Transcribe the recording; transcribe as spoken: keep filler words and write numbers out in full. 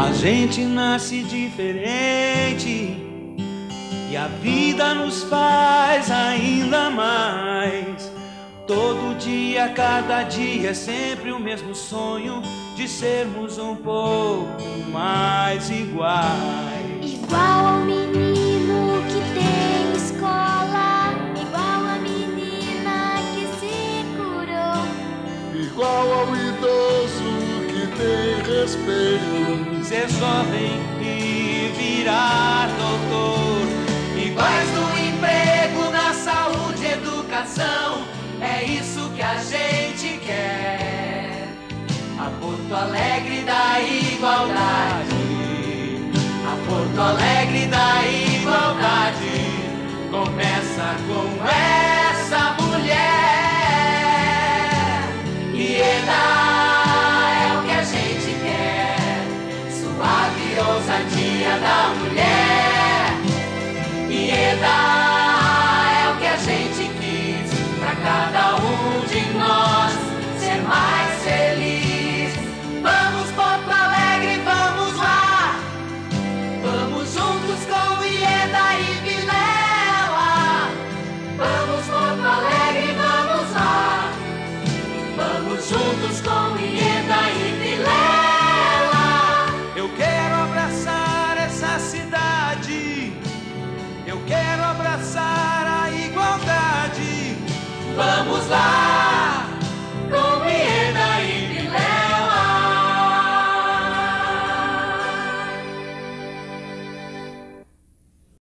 A gente nasce diferente e a vida nos faz ainda mais. Todo dia, cada dia é sempre o mesmo sonho de sermos um pouco mais iguais. Igual ao menino que tem escola, igual a menina que se curou, igual ao idoso que tem respeito. Ser jovem e virar doutor, iguais no emprego, na saúde, educação. É isso que a gente quer. A Porto Alegre da igualdade, a Porto Alegre da igualdade começa com ela.